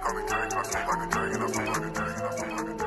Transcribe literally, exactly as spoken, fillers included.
call me Drake. I feel like a dragon, I feel like a dragon, I feel like a dragon.